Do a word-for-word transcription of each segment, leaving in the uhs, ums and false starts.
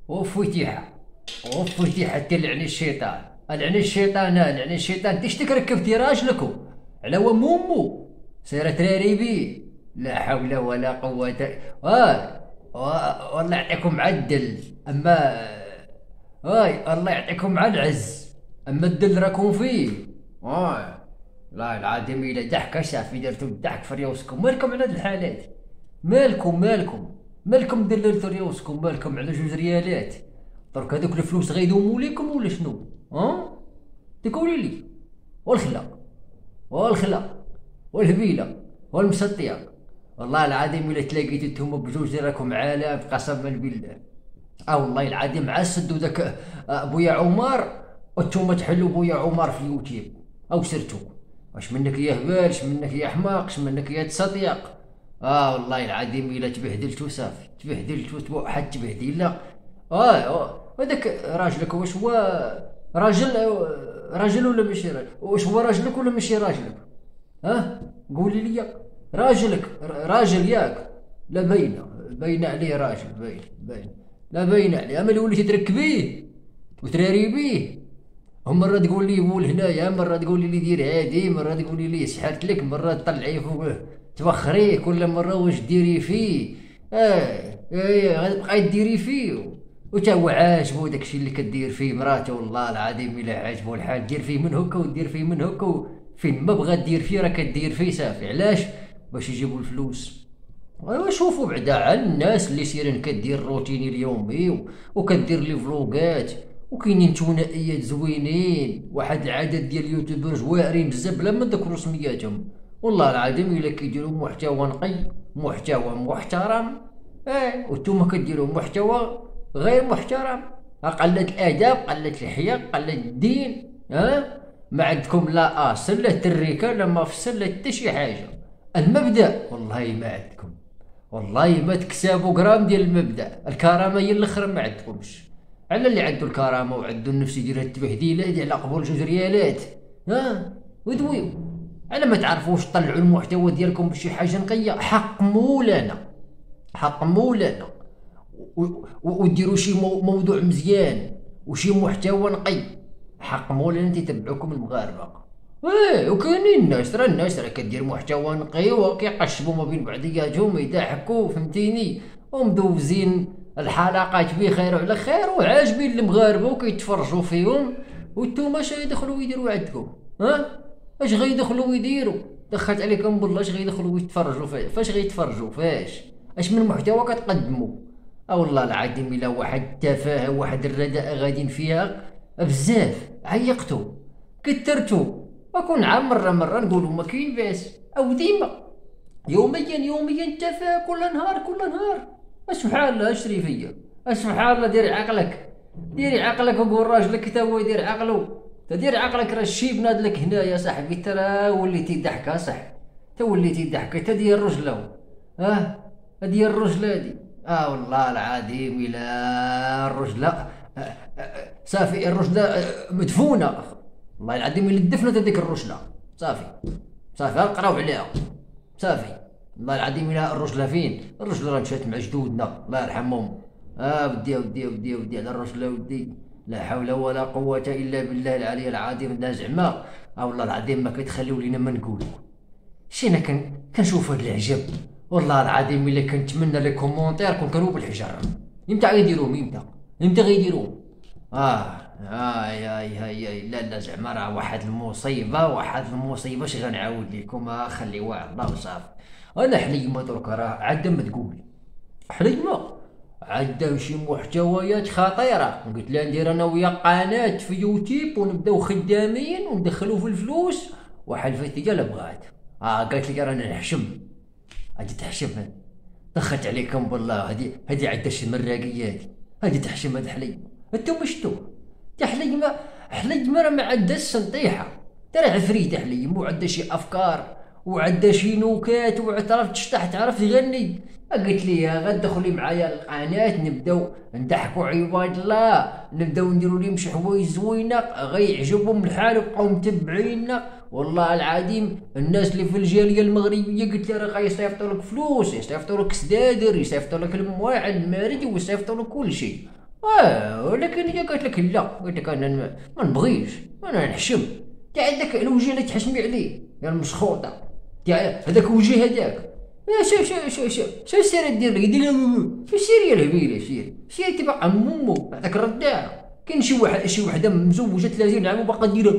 وفتيحة وفتيحة تلعن الشيطان. لعن الشيطان لعن الشيطان تشتك ركبتي راجلكو على ومومو سيرة تراريبي. لا حول ولا قوة. اه والله يعطيكم عدل. اما هاي الله يعطيكم على العز. اما الدل راكم فيه. اه لا العادم الى ضحك صافي درتو الضحك في ريوسكم. مالكم على هاد الحالات؟ مالكم مالكم مالكم دللتو ريوسكم؟ مالكم على جوج ريالات؟ درك هذوك الفلوس غيدوموا ليكم ولا شنو؟ ها تقولي لي؟ والخلا والخلا والهبيله والمسطيه. والله العظيم الا تلاقيتو نتوما بجوج راكم عالم قسما بالله. اه والله العظيم عاد سدوا ذاك بويا عمر وانتوما تحلوا بويا عمر في اليوتيوب او سرتو. واش منك يا هبال؟ اش منك يا حماق؟ اش منك يا تصديق؟ اه والله العظيم الا تبهدلتو صافي تبهدلتو واحد تبهديله. اه هذاك راجلك واش هو راجل راجل ولا ماشي راجل؟ واش هو راجلك ولا ماشي راجلك؟ ها قولي لي. راجلك راجل ياك؟ لا باينه باينه عليه راجل باين باين لا باين عليه. اما اللي وليتي تركبيه وتراري بيه هم مرة تقول لي مول هنايا، مرة تقول لي دير هادي، مرة تقول لي سحرت لك، مرة تطلعيه فوق توخريه، كل مرة واش ديري فيه؟ اه ايه غتبقاي ديري فيه وتا هو عاجبو داكشي اللي كدير فيه مراته. والله العظيم الا عاجبو الحال دير فيه من هكا ودير فيه من هكا، فين ما بغا دير فيه راه كدير فيه صافي. علاش؟ باش يجيبوا الفلوس. ايوا شوفوا بعدا على الناس اللي سيرين كدير الروتيني اليومي وكدير لي فلوقات وكاينين ثنائيات زوينين، واحد العدد ديال اليوتيوبرز واعرين بزاف بلا ما نذكروا سمياتهم. والله العظيم الا كيديروا محتوى نقي، محتوى محترم، اه وانتوما كديروا محتوى غير محترم. قلت الاداب، قلت الحياء، قلت الدين. ها أه؟ ما عندكم لا اصل لا تريكه لا مفصل لا حتى شي حاجه. المبدا والله ما عندكم، والله ما تكسبوا غرام ديال المبدا. الكرامه هي الاخر ما عندكمش. على اللي عنده الكرامه وعنده النفس يدير هاد التبهديله ديال على قبول جوج ريالات ها ودويو. على ما تعرفوش طلعوا المحتوى ديالكم بشي حاجه نقيه. حق مولانا حق مولانا وديروا شي موضوع مزيان وشي محتوى نقي. حق مولانا تيتبعوكم المغاربه. ايه وكاينين الناس راه الناس راه كدير محتوى نقي وكيقشبوا ما بين بعضياتهم يضحكوا فهمتيني ومدوزين الحلقات بخير وعلى خير وعاجبين المغاربه وكيتفرجوا فيهم. وانتوما اش غيدخلوا يديروا عندكم؟ ها اش غيدخلوا يديروا؟ دخلت عليكم بالله اش غيدخلوا يتفرجوا فيه؟ فاش غيتفرجوا فاش؟ اش من محتوى كتقدموا؟ اه والله العظيم الا واحد التفاهه واحد الرداء غاديين فيها بزاف. عيقتوا كثرتوا وكون عام مره مره نقولوا ما كاين باس او ديما يوميا يوميا تفاهه كل نهار كل نهار. سبحان الله الشريفيه سبحان الله. ديري عقلك ديري عقلك وقول راجلك حتى هو يدير عقله. تدير عقلك راه الشيب ناد لك هنايا صاحبي ترى وليتي ضحكه صح تا وليتي ضحكه تا ديال الرجله. اه هادي الرجله هادي اه والله العظيم الى الرجله آه آه صافي الرجله مدفونه. والله العظيم الا دفنت هذيك الرجله صافي صافي قراو عليها صافي. والله العظيم الا الرجله فين؟ الرجله راه مشات مع جدودنا الله يرحمهم. اه ودي ودي ودي ودي على الرجله ودي. لا حول ولا قوه الا بالله العلي العظيم. دا زعما اه والله العظيم ما كتخليو لينا ما نقولوا. شينا كان كنشوف هاد العجب. والله العظيم الا كنتمنى لي كومونتير كون كانوا بالحجر. امتى غيديروهم؟ امتى امتى غيديروهم؟ اه اي اي اي لا لا زعما راه واحد المصيبه واحد المصيبه. اش غنعاود لكم؟ آه خليوها الله وصافي. انا حليمه درك راه عاد ما تقول حليمه عندها شي محتويات خطيره. قلت لها ندير انا ويا قناه في يوتيوب ونبداو خدامين وندخلوا في الفلوس وحلفت لي لا بغات. اه قالت لي رانا نحشم. اجي تحشم دخلت عليكم بالله. هذه هذه عندها شي مراقيات هذه تحشم. هذه حليمه انتم شتو تا حليمه حليمه راه ما عندهاش سنطيحه ترى عفريته حليمه وعندها شي افكار وعندها شي نكات وعترف تشطح تعرف تغني. قلت لي غتدخلي معايا القناه نبداو نضحكوا عباد الله نبداو نديروا لهم شي حوايج زوينه غيعجبهم الحال وبقاو متبعينا. والله العظيم الناس اللي في الجاليه المغربيه قلت لها راه غيصيفطوا لك فلوس يصيفطوا لك سدادر يصيفطوا لك المواعن المارد ويصيفطوا لك كل شيء. اه ولكن هي قالت لك لا، قالت لك انا ما ما نبغيش، انا نحشم. تاع هذاك الوجه اللي تحشمي عليه يا المسخوطه، تاع هذاك الوجه هذاك. شو شو شو شو شو سير دير لي دير شو سير يا الهبيله، سير سير تبقى مامو هذاك الرداع. كاين شي واحد شي وحده مزوجه ثلاثين عام وباقا دير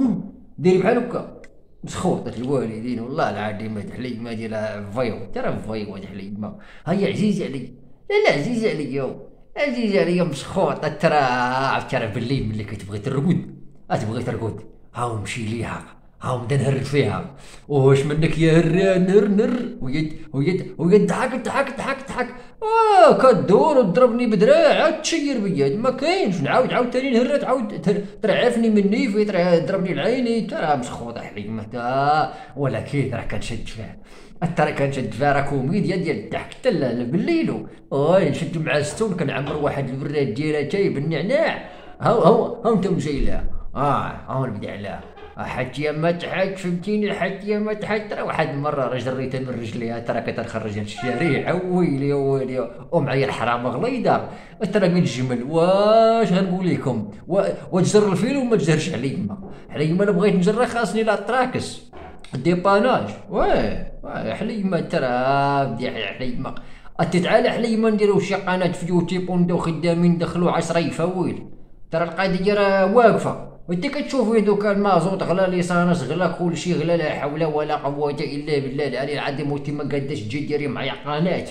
ديري بحال هكا مسخوطة الوالدين. والله العظيم هاد حليمة ديال فايو، ترى فايو هاد حليمة هي عزيزة علي. لا لا عزيزة عليا، عزيزة عليا مسخوطة. ترى عرفت ترى بالليل ملي كتبغي ترقد، تبغي ترقد هاو نمشي ليها، هاو نبدا نهرد فيها، واش منك يا هران نر نر، ويد ويد ويد ضحك ضحك ضحك ضحك. اه كدور وتضربني بدراع عاد تشير بيا، ما كاينش نعاود عاود تاني نهرد، عاود ترعفني مني في ضربني العيني. ترى مسخوطة حليمة تا، ولكن راه كنشد فيها، ترى كنشد فيها راه كوميديا ديال الضحك حتى بالليل. اه نشد مع ستون كنعمر واحد البراد ديالها تاي بالنعناع. هاو هاو هاو انت مزيلها، اه هاو نبدا عليها حتى ما تحك فهمتيني، حتى ما تحك. ترى واحد المره راه جريتها من رجليها، ترى كتخرجها للشارع ويلي ويلي ومعايا الحرامه غليظه. ترى من الجمل واش غنقول لكم، وتجر الفيل وما تجرش عليا. حليمه انا بغيت نجرها خاصني لا تراكس ديباناج. واه واه حليمه ترى بدي حليمه اتتعالى حليمه نديرو شي قناه في يوتيوب وندو خدامين ندخلو عشرة يفاويل. ترى القضيه راه واقفه، وانت كتشوف دوكا المازوط غلا، ليسانس غلا، كلشي غلا، لا حول ولا قوه الا بالله العلي العظيم. وانت ما قاداش تجي ديري معايا قناه،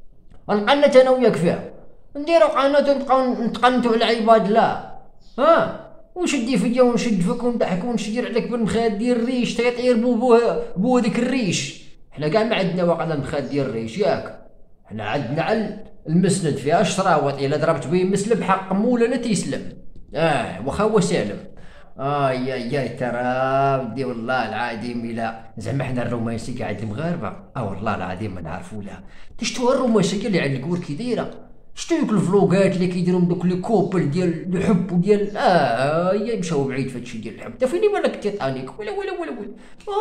القناه انا وياك فيها، نديرو قناه ونبقاو نتقنتو على عباد الله. ها ونشدي فيا ونشد فيك ونضحك ونشير عليك بالمخادير الريش تيطير بو بو هذيك الريش. حنا كاع ما عندنا واقع مخادير الريش ياك، حنا عندنا على المسند فيها شراوط، الا ضربت به مسلم بحق مولانا تيسلم. اه واخا هو سالم. اه يا يا ترى بدي والله العظيم الا زعما حنا الرومانسيه عند المغاربه، اه والله العظيم ما نعرفوا لها. تشتو الرومانسيه اللي عند الكور كي دايره، شتو دوك الفلوقات اللي كيديروا دوك لي كوبل ديال الحب وديال اه يا مشاو بعيد فهادشي ديال الحب. تا فيني بالك تيتانيك ولا ولا ولا ولا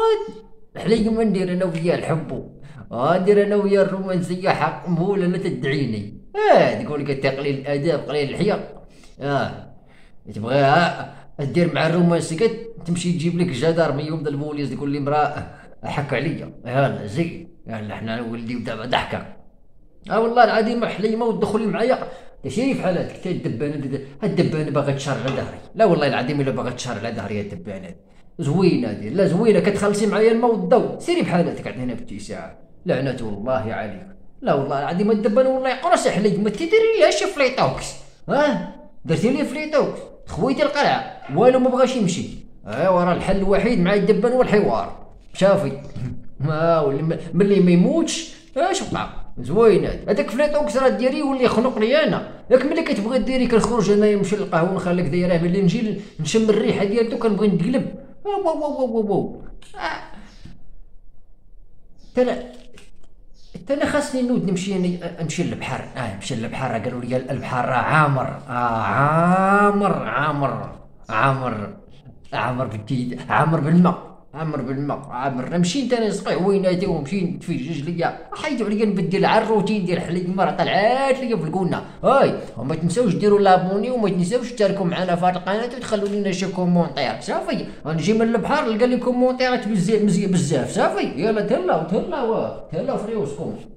آه حليق ما ندير انا وياه الحب، اه ندير انا وياه الرومانسيه حق مولانا تدعيني. اه تقول لك تقليل الاداب قليل الحياء. اه تبغيها دير مع الرومانسيه تمشي تجيب لك جدار يوم البوليس تقول لي امراه حك عليا. يلا زي يلا حنا ولدي دابا ضحكه. اه والله العظيم حليمه وتدخلي معايا شايف حالاتك تا الدبانه، الدبانه باغا تشار على ظهري. لا والله العظيم الا باغا تشار على ظهري الدبانه زوينه دير، لا زوينه كتخلصي معايا الماء والضوء. سيري بحالاتك عندنا باتساع لعنه الله عليك. لا والله العظيم الدبانه والله يقرص حليمه تيديري ليها شي فليطوكس. ها درتي لي فليطوكس خويتي القلعه والو ما بغاش يمشي. ايوا راه الحل الوحيد مع الدبان هو الحوار. شافي ما ملي ما يموتش اش بقى زوينه هذاك فليطوكس راه ديري يولي يخنقني انا. ياك ملي كتبغي ديري كنخرج انايا نمشي للقهوه ونخليك دايره، ملي نجي نشم الريحه ديالته كنبغي نتقلب. واو واو واو واو تانا تانا خاصني نود نمشي نمشي للبحر. اه نمشي للبحر، قالوا لي البحر راه عامر. اه عامر عامر عامر عامر بالجيد، عامر بالماء، عامر بالماء، عامر نمشي انت نسقي ويناتي ونمشي نتفجج ليا. حيدوا عليا نبدل على الروتين ديال حليمه راه طلعات ليا في القنه. هاي وما تنساوش ديروا لابوني وما تنساوش تشاركوا معنا في هذه القناه وتخلوا لنا شي كومونتير. صافي غنجي من البحر نلقى لي كومونتيرات بزاف مزيان بزاف. صافي يلا تهلاو تهلاو تهلاو في ريوسكم.